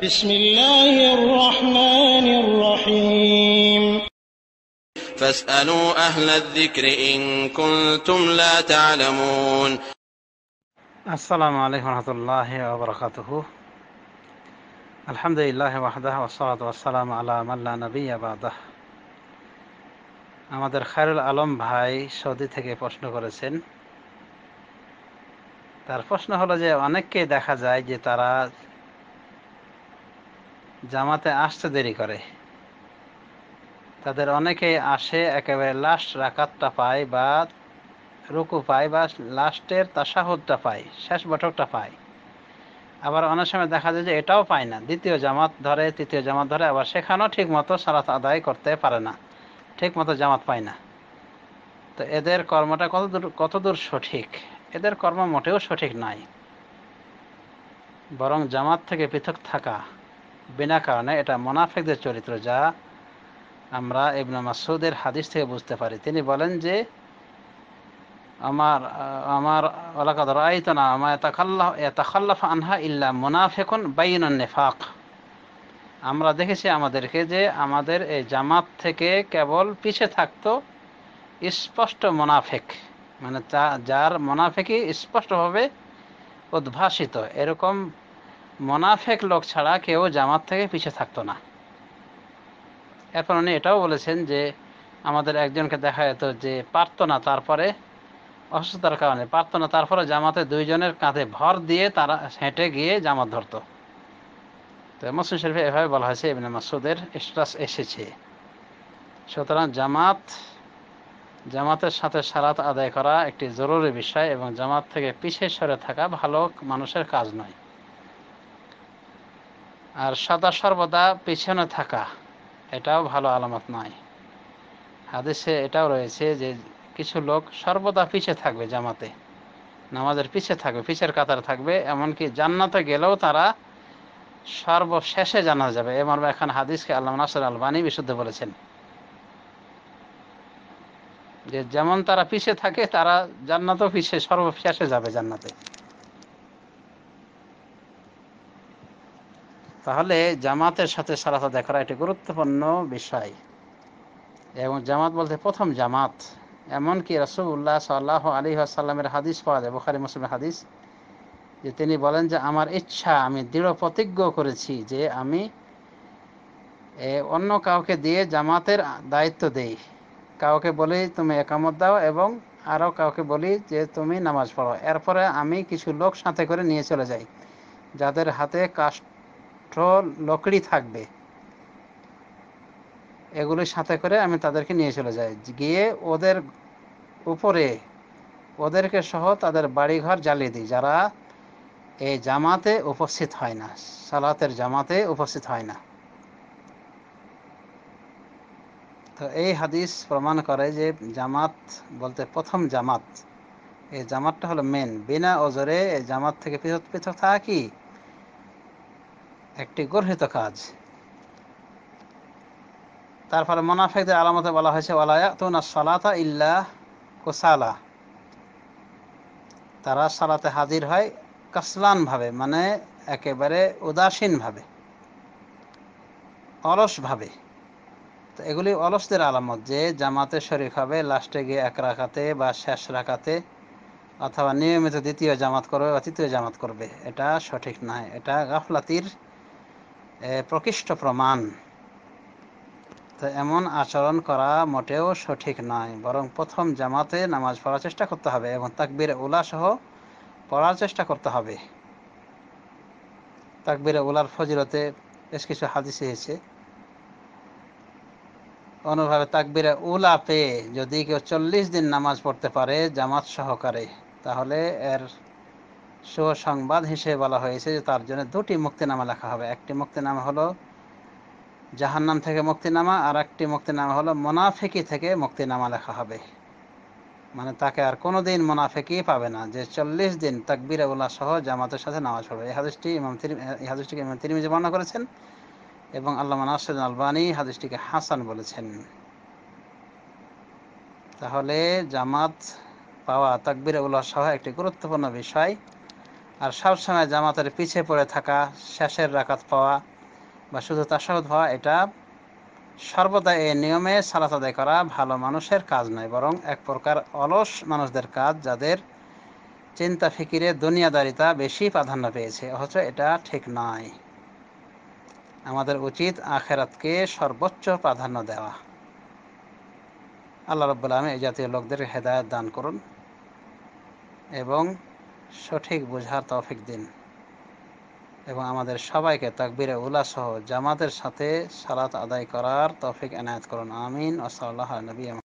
بسم الله الرحمن الرحيم فاسألوا أهل الذكر إن كنتم لا تعلمون আসসালামু আলাইকুম রহমতুল্লাহ ওবরাকাতুহু। আলহামদুলিল্লাহ ওয়াহদাহ ওয়াসসালাতু ওয়াসসালামু আলা মান লা নাবিয়্যা বা'দাহ। আমাদের খায়রুল আলম ভাই সৌদি থেকে প্রশ্ন করেছেন। তার প্রশ্ন হলো যে অনেককেই দেখা যায় যে তারা জামাতে আসতে দেরি করে। তাদের অনেকেই আসে একেবারে লাস্ট রাকাতটা পায় বা রুকু পায় বা লাস্টের তাশাহুদটা পায়, শেষ বৈঠকটা পায়। আবার অনেক সময় দেখা যায় যে এটাও পায় না, দ্বিতীয় জামাত ধরে, তৃতীয় জামাত ধরে, আবার সেখানেও ঠিক মতো সালাত আদায় করতে পারে না, ঠিক মতো জামাত পায় না। তো এদের কর্মটা কতদূর সঠিক? এদের কর্ম মোটেও সঠিক নাই। বরং জামাত থেকে পৃথক থাকা বিনা কারণে এটা মুনাফিকদের চরিত্র, যা আমরা ইবনে মাসউদের হাদিস থেকে বুঝতে পারি। তিনি বলেন যে আমার আমার ওয়ালাকাদ রাআইতুনা মা ইয়াতাখাল্লাফু আনহা ইল্লা মুনাফিকুন বাইয়িনুন নিফাক। আমরা দেখেছি আমাদেরকে যে আমাদের এই জামাত থেকে কেবল পিছে থাকতো স্পষ্ট মুনাফিক, মানে যার মুনাফিকই স্পষ্টভাবে উদ্ভাসিত, এরকম মুনাফিক লোক ছাড়া কেউ জামাত থেকে পিছে থাকতো না। এরপর উনি এটাও বলেছেন যে আমাদের একজনকে দেখা যেত যে পারতো না, তারপরে অসুস্থতার কারণে পারতো না, তারপরে জামাতে দুইজনের কাঁধে ভর দিয়ে তারা হেঁটে গিয়ে জামাত ধরতো। তো মুসলিম শরীফে এভাবে বলা হয়েছে, ইবনে মাসউদের স্ট্যাটাস এসেছে। সুতরাং জামাতের সাথে সালাত আদায় করা একটি জরুরি বিষয় এবং জামাত থেকে পিছিয়ে সরে থাকা ভালো মানুষের কাজ নয়। আর সদা সর্বদা পিছনে থাকা এটাও ভালো আলামত নয়। হাদিসে এটাও রয়েছে যে কিছু লোক সর্বদা পিছে থাকবে, জামাতে নামাজের পিছে থাকবে, পিছের কাতারে থাকবে, এমনকি জান্নাতে গেলেও তারা সর্বশেষে জানা যাবে। এ মর্মে এখন হাদিসকে আল্লামা নাসির আলবানী বিশুদ্ধ বলেছেন যে যেমন তারা পিছে থাকে তারা জান্নাতেও পিছে সর্বশেষে যাবে জান্নাতে। তাহলে জামাতের সাথে সালাত আদায় করা একটি গুরুত্বপূর্ণ বিষয়। এবং জামাত বলতে প্রথম জামাত, এমনকি রাসূলুল্লাহ সাল্লাল্লাহু আলাইহি ওয়াসাল্লামের হাদিস পাওয়া যায়, বুখারী মুসলিমের হাদিস, যে তিনি বলেন যে আমার ইচ্ছা, আমি দৃঢ় প্রতিজ্ঞ করেছি যে আমি অন্য কাউকে দিয়ে জামাতের দায়িত্ব দেই। কাউকে বলি তুমি একামত দাও এবং আরও কাউকে বলি যে তুমি নামাজ পড়ো। এরপরে আমি কিছু লোক সাথে করে নিয়ে চলে যাই, যাদের হাতে কাষ্ঠ লকড়ি থাকবে, এগুলির সাথে করে আমি তাদেরকে নিয়ে চলে যাই, গিয়ে ওদের উপরে ওদেরকে সহ তাদের বাড়িঘর জ্বালিয়ে দিই, যারা এই জামাতে উপস্থিত হয় না, সালাতের জামাতে উপস্থিত হয় না। তো এই হাদিস প্রমাণ করে যে জামাত বলতে প্রথম জামাত, এই জামাতটা হলো মেন। বিনা ওজরে এই জামাত থেকে পৃথক পৃথক থাকা কি একটি গর্হিত কাজ। তারপরে মুনাফিকদের আলামতে বলা হয়েছে ওয়ালা ইয়াতুনা সালাতা ইল্লা কুসালা, তারা সালাতে হাজির হয় কাসলান ভাবে, মানে একেবারে উদাসীন ভাবে, অলস ভাবে। তো এগুলি অলসদের আলামত, যে জামাতে শরীক হবে লাস্টে গিয়ে এক রাকাতে বা শেষ রাকাতে, অথবা নিয়মিত দ্বিতীয় জামাত করবে বা তৃতীয় জামাত করবে, এটা সঠিক নয়, এটা গাফলাতির প্রকৃষ্ট প্রমাণ। তো এমন আচরণ করা মোটেও সঠিক নয়, বরং প্রথম জামাতে নামাজ পড়ার চেষ্টা করতে হবে এবং তাকবীরে উলা সহ পড়ার চেষ্টা করতে হবে। তাকবীরে উলার ফজিলতে বেশ কিছু হাদিস এসেছে। অনুভাবে তাকবীরে উলা পেয়ে যদি কেউ 40 দিন নামাজ পড়তে পারে জামাত সহকারে, তাহলে এর সুসংবাদ হিসেবে বলা হয়েছে যে তার জন্য দুটি মুক্তিনামা লেখা হবে। একটি মুক্তিনামা হলো জাহান্নাম থেকে মুক্তিনামা, আর একটি মুক্তিনামা হলো মুনাফিকি থেকে মুক্তিনামা লেখা হবে। মানে তাকে আর কোনোদিন মুনাফিকি পাবে না, যে 40 দিন তাকবীরে উলা সহ জামাতের সাথে নামাজ পড়বে। এই হাদিসটিকে ইমাম তিরমিজি বর্ণনা করেছেন এবং আল্লামা নাসির আলবানী হাদিসটিকে হাসান বলেছেন। তাহলে জামাত পাওয়া তাকবীরে উলা সহ একটি গুরুত্বপূর্ণ বিষয়। আর সবসময় জামাতের পিছিয়ে পড়ে থাকা, শেষের রাকাত পাওয়া, বা শুধু তাশাহুদ হওয়া, এটা সর্বদা এই নিয়মে সালাত আদায় করা ভালো মানুষের কাজ নয়, বরং এক প্রকার অলস মানুষদের কাজ, যাদের চিন্তা ফিকিরে দুনিয়াদারিতা বেশি প্রাধান্য পেয়েছে। অথচ এটা ঠিক নয়। আমাদের উচিত আখেরাতকে সর্বোচ্চ প্রাধান্য দেওয়া। আল্লাহ রাব্বুল আলামিন এই জাতীয় লোকদের হেদায়েত দান করুন এবং সঠিক বুঝার তৌফিক দিন, এবং আমাদের সবাইকে তাকবীরে উলা সহ জামাতের সাথে সালাত আদায় করার তৌফিক এনায়েত করুন। আমিন। ওয়া সাল্লাল্লাহু আলা নবিয়্যিনা